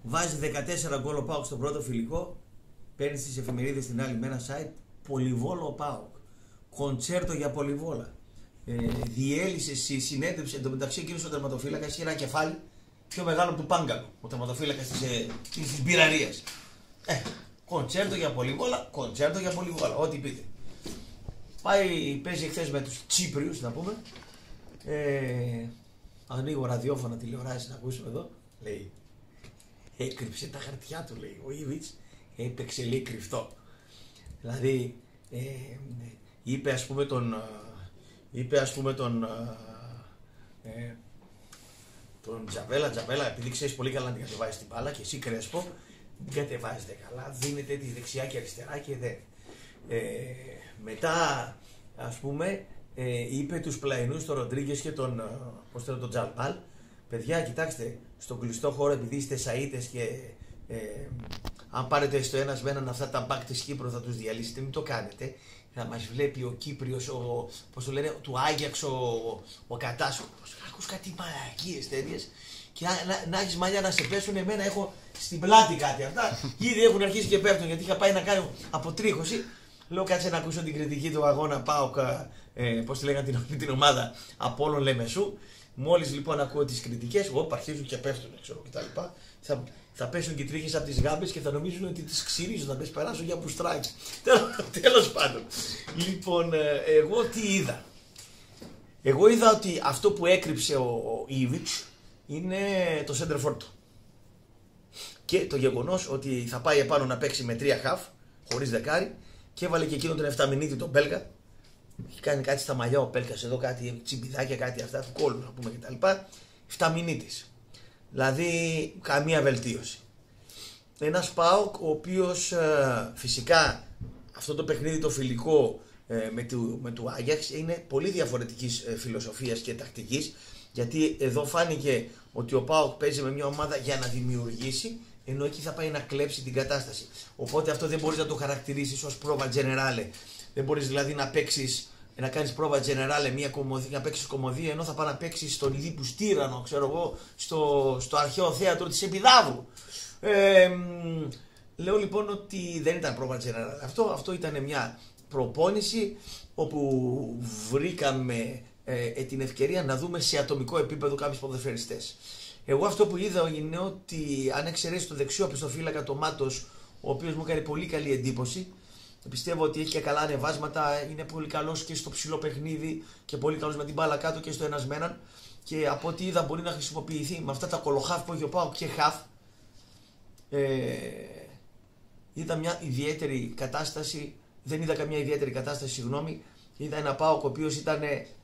Βάζει 14 γκολ ο ΠΑΟΚ στο πρώτο φιλικό. Παίρνει στις εφημερίδες την άλλη με ένα site. Πολυβόλο ο ΠΑΟΚ. Κοντσέρτο για Πολυβόλα. Διέλυσε στη συνέντευξη. Εν τω μεταξύ, εκείνος ο τερματοφύλακας είχε ένα κεφάλι πιο μεγάλο από του Πάγκαλου. Ο τερματοφύλακας της Μπειραρίας. Κοντσέρτο για Πολυβόλα. Κοντσέρτο για Πολυβόλα. Ό,τι πείτε. Πάει, παίζει χθες με τους Τσίπριους, να πούμε. Ανοίγω ραδιόφωνα, τηλεοράσει να ακούσουμε εδώ. Λέει, έκρυψε τα χαρτιά του, λέει. Ο Ήβιτς έπαιξε, λέει, κρυφτό. Δηλαδή, είπε ας πούμε τον Τζαβέλα, επειδή ξέρεις πολύ καλά να την κατεβάζεις την μπάλα και εσύ Κρέσπο, την κατεβάζετε καλά, δίνετε τη δεξιά και αριστερά και δεν. Μετά, ας πούμε, είπε τους πλαϊνούς, τον Ροντρίγκες και τον Τζαλπάλ, παιδιά, κοιτάξτε, στον κλειστό χώρο, επειδή είστε σαΐτες και αν πάρετε στο ένας με έναν αυτά τα μπακ της Κύπρου θα τους διαλύσετε, μην το κάνετε. Θα μας βλέπει ο Κύπριος, πώς το λένε, του Άγιαξ, ο Κατάσκοπος. Ακούς κάτι μαλακίες τέτοιες και να έχεις μαλλιά να σε πέσουν. Εμένα έχω στην πλάτη κάτι αυτά. Ήδη έχουν αρχίσει και πέφτουν γιατί είχα πάει να κάνω αποτρίχωση. Λέω κάτσε να ακούσω την κριτική του αγώνα ΠΑΟΚ, πώς τη λέγανε την ομάδα Απόλλων Λεμεσού. Μόλις λοιπόν ακούω τις κριτικές, αρχίζουν και πέφτουν, ξέρω κτλ. Θα πέσουν και τρίχες από τις γάμπες και θα νομίζουν ότι τις ξυρίζουν, να πες περάσουν για μπουστράκι. Τέλος πάντων. Λοιπόν, εγώ τι είδα. Εγώ είδα ότι αυτό που έκρυψε ο Ήβιτς είναι το center for του. Και το γεγονός ότι θα πάει επάνω να παίξει με 3 χαφ, χωρίς δεκάρι, και έβαλε και εκείνο τον 7 μηνύτη τον Μπέλγα. Έχει κάνει κάτι στα μαλλιά ο Πέλκας εδώ, κάτι τσιμπιδάκια, κάτι αυτά του κόλλου να πούμε κτλ. 7 μηνύτης. Δηλαδή καμία βελτίωση. Ένας ΠΑΟΚ ο οποίος φυσικά αυτό το παιχνίδι το φιλικό με του Άγιαξ είναι πολύ διαφορετικής φιλοσοφίας και τακτικής, γιατί εδώ φάνηκε ότι ο ΠΑΟΚ παίζει με μια ομάδα για να δημιουργήσει, ενώ εκεί θα πάει να κλέψει την κατάσταση. Οπότε αυτό δεν μπορείς να το χαρακτηρίσεις ως πρόβα τζενεράλε. Δεν μπορείς δηλαδή να κάνεις πρόβα τζενεράλε, να παίξεις κομμωδία, ενώ θα πάει να παίξεις στον Ιδίππους Τύρανο, ξέρω εγώ, στο αρχαίο θέατρο της Επιδαύρου. Λέω λοιπόν ότι δεν ήταν πρόβα τζενεράλε. Αυτό ήταν μια προπόνηση όπου βρήκαμε την ευκαιρία να δούμε σε ατομικό επίπεδο κάποιους ποδοσφαιριστές. Εγώ αυτό που είδα είναι ότι αν εξαιρέσει το δεξιό οπισθοφύλακα το Μάτος, ο οποίος μου έκανε πολύ καλή εντύπωση, πιστεύω ότι έχει και καλά ανεβάσματα, είναι πολύ καλός και στο ψηλό παιχνίδι και πολύ καλός με την μπάλα κάτω και στο ένας με έναν, και από ό,τι είδα μπορεί να χρησιμοποιηθεί με αυτά τα κολοχάφ που έχει ο ΠΑΟΚ και χαφ. Είδα μια ιδιαίτερη κατάσταση, δεν είδα καμία ιδιαίτερη κατάσταση, συγγνώμη, είδα ένα ΠΑΟΚ ο οποίος ήταν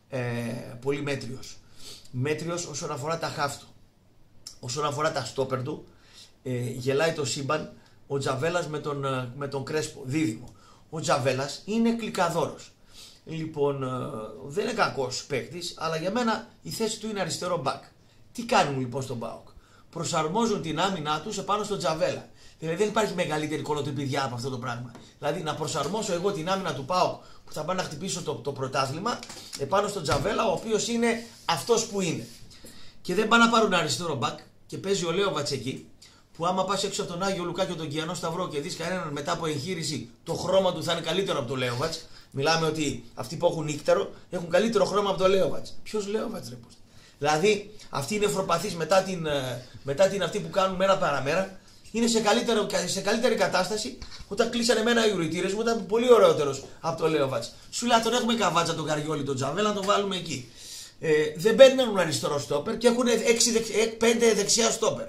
πολύ μέτριος. Μέτριος όσον αφορά τα χαφ του. Όσον αφορά τα στόπερ του, γελάει το σύμπαν ο Τζαβέλας με τον Κρέσπο, δίδυμο. Ο Τζαβέλας είναι κλικαδόρος. Λοιπόν, δεν είναι κακός παίκτης, αλλά για μένα η θέση του είναι αριστερό μπακ. Τι κάνουν λοιπόν στον ΠΑΟΚ? Προσαρμόζουν την άμυνά τους επάνω στον Τζαβέλα. Δηλαδή δεν υπάρχει μεγαλύτερη κολοτριπιδιά από αυτό το πράγμα. Δηλαδή να προσαρμόσω εγώ την άμυνα του ΠΑΟΚ που θα πάει να χτυπήσω το πρωτάθλημα επάνω στον Τζαβέλα, ο οποίος είναι αυτός που είναι. Και δεν πάνε να πάρουν αριστερό μπακ και παίζει ο Λέοβατς εκεί, που άμα πας έξω από τον Άγιο Λουκά και τον Κιανό Σταυρό και δεις κανέναν μετά από εγχείρηση, το χρώμα του θα είναι καλύτερο από το Λέοβατς. Μιλάμε ότι αυτοί που έχουν ύκτερο έχουν καλύτερο χρώμα από το Λέοβατς. Ποιος Λέοβατς, ρε πώς? Δηλαδή αυτοί είναι εφροπαθείς μετά την αυτή που κάνουν μέρα παραμέρα. Είναι σε καλύτερη κατάσταση. Όταν κλείσανε εμένα οι ουρητήρες μου ήταν πολύ ωραιότερος από το Λέοβατς. Σου λέει τον έχουμε καβάτσα τον Καριόλι, τον Τζαβέλα, να τον βάλουμε εκεί. Δεν παίρνουν αριστερό στόπερ και έχουν 5 δεξιά στόπερ.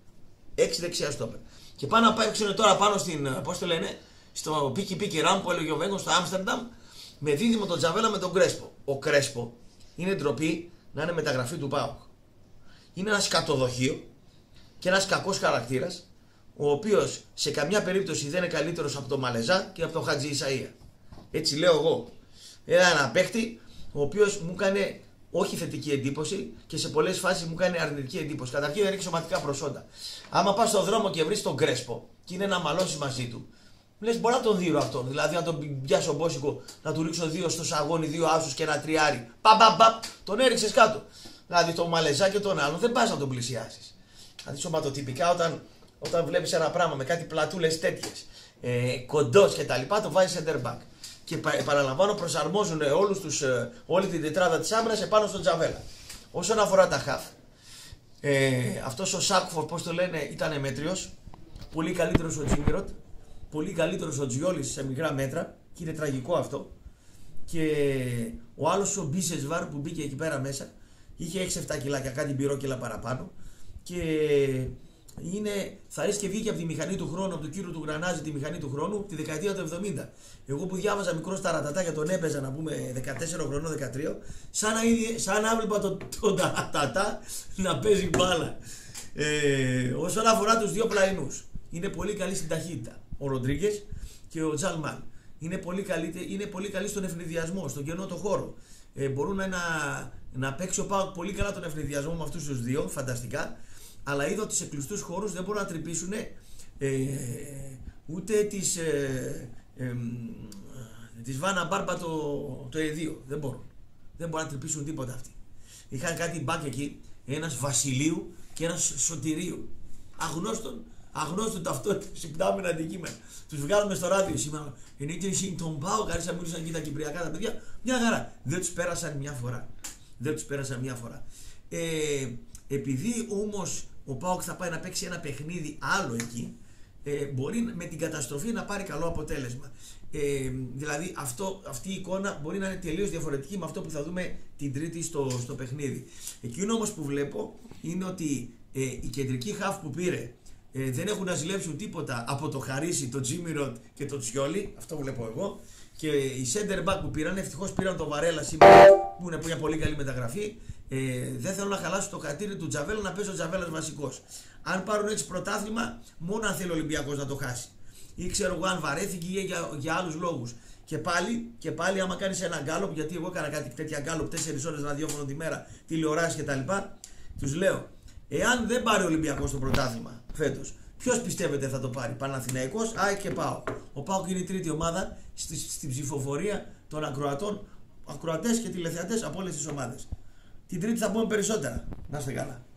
6 δεξιά στόπερ. Και πάνε να παίξουν τώρα πάνω στην, πώς το λένε, στο πίκι ραμ που έλεγε ο Βέγκος στο Άμστερνταμ, με δίδυμο τον Τζαβέλα με τον Κρέσπο. Ο Κρέσπο είναι ντροπή να είναι μεταγραφή του ΠΑΟΚ. Είναι ένα σκατοδοχείο και ένας κακός χαρακτήρας, ο οποίος σε καμιά περίπτωση δεν είναι καλύτερος από τον Μαλεζά και από τον Χατζη Ισαΐα. Έτσι λέω εγώ. Ένα παίχτη ο οποίος μου έκανε όχι θετική εντύπωση και σε πολλές φάσεις μου κάνει αρνητική εντύπωση. Καταρχήν δεν έχει σωματικά προσόντα. Άμα πας στον δρόμο και βρεις τον Κρέσπο και είναι να μαλώσεις μαζί του, λες μπορεί να τον δίνω αυτόν. Δηλαδή να τον πιάσω μπόσικο, να του ρίξω 2 στο σαγόνι, 2 άσους και ένα τριάρι. Παπ, τον έριξες κάτω. Δηλαδή τον Μαλεζά και τον άλλον δεν πας να τον πλησιάσεις. Δηλαδή σωματοτυπικά όταν όταν βλέπεις ένα πράγμα με κάτι πλατούλες τέτοιες, κοντός και τα λοιπά, το βάζει center back. Και επαναλαμβάνω, προσαρμόζουν όλη την τετράδα της άμυνας επάνω στον Τζαβέλα. Όσον αφορά τα χαφ, αυτός ο Σάκφορ, πώς το λένε, ήταν μέτριος. Πολύ καλύτερος ο Τζίμιροτ, πολύ καλύτερος ο Τζιόλης σε μικρά μέτρα, και είναι τραγικό αυτό. Και ο άλλος ο Μπίσεσβαρ που μπήκε εκεί πέρα μέσα, είχε 6-7 κιλάκια, κάτι μπυρόκιλα παραπάνω. Και θα ρίσκε βγήκε από τη μηχανή του χρόνου, από τον κύριο του Γρανάζη, τη μηχανή του χρόνου, τη δεκαετία του 70. Εγώ που διάβαζα μικρό ταρατατά και τον έπαιζα, να πούμε 14 χρονών, 13, σαν να έβλεπα τον ταρατατά να παίζει μπάλα. Όσον αφορά τους δύο πλαϊνούς, είναι πολύ καλή στην ταχύτητα ο Ροντρίγκες και ο Τζαλμάν. Είναι πολύ καλή στον ευνηδιασμό, στον κενό το χώρο. Μπορούν να παίξει ο ΠΑΟΚ πολύ καλά τον ευνηδιασμό με αυτούς τους δύο, φανταστικά. Αλλά είδα ότι σε κλειστούς χώρους δεν μπορούν να τρυπήσουν ούτε της Βάνα Μπάρμπα το E2. Δεν μπορούν να τρυπήσουν τίποτα αυτοί. Είχαν κάτι μπακ εκεί, ένας Βασιλείου και ένας Σωτηρίου. Αγνώστον ταυτότητες, υπτάμενα αντικείμενα. Τους βγάλουμε στο ράδιο σήμερα. Είναι και τον ΠΑΟΚ, άρχισαν να μιλούσαν και τα κυπριακά τα παιδιά. Μια χαρά. Δεν τους πέρασαν μια φορά. Επειδή όμως ο ΠΑΟΚ θα πάει να παίξει ένα παιχνίδι άλλο εκεί, μπορεί με την καταστροφή να πάρει καλό αποτέλεσμα. Δηλαδή αυτή η εικόνα μπορεί να είναι τελείως διαφορετική με αυτό που θα δούμε την Τρίτη στο παιχνίδι. Εκείνο όμως που βλέπω είναι ότι οι κεντρικοί χαφ που πήρε δεν έχουν να ζηλέψουν τίποτα από το Χαρίσι, το Τζίμιροτ και το Τσιόλι. Αυτό βλέπω εγώ. Και οι center back που πήραν, ευτυχώς πήραν το Βαρέλα σήμερα, που είναι μια πολύ καλή μεταγραφή. Δεν θέλω να χαλάσω το χατήρι του Τζαβέλα, να παίζει ο Τζαβέλας βασικός. Αν πάρουν έτσι πρωτάθλημα, μόνο αν θέλει ο Ολυμπιακός να το χάσει. Ή ξέρω εγώ αν βαρέθηκε ή για άλλους λόγους. Και πάλι, άμα κάνεις ένα γκάλωπ, γιατί εγώ έκανα κάτι τέτοια γκάλωπ 4 ώρες ραδιόφωνο τη μέρα, τηλεοράσεις κτλ. Τους λέω, εάν δεν πάρει ο Ολυμπιακός το πρωτάθλημα φέτος, ποιος πιστεύετε θα το πάρει? Παναθηναϊκός, ΑΕΚ και ΠΑΟΚ. Ο ΠΑΟΚ είναι η τρίτη ομάδα στην ψηφοφορία των ακροατές και τηλεθεατές από όλες τις ομάδες. Την Τρίτη θα πούμε περισσότερα. Να είστε καλά.